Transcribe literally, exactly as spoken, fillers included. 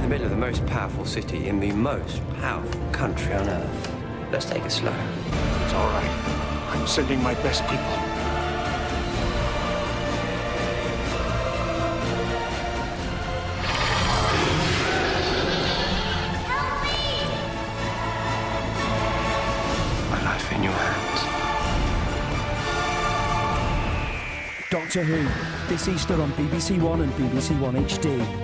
the middle of the most powerful city in the most powerful country on Earth. Let's take it slow. It's all right. I'm sending my best people. Help me! My life in your hands. Doctor Who, this Easter on B B C One and B B C One H D.